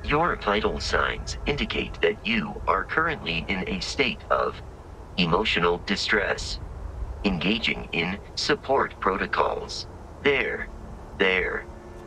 Your vital signs indicate that you are currently in a state of emotional distress, engaging in support protocols. There,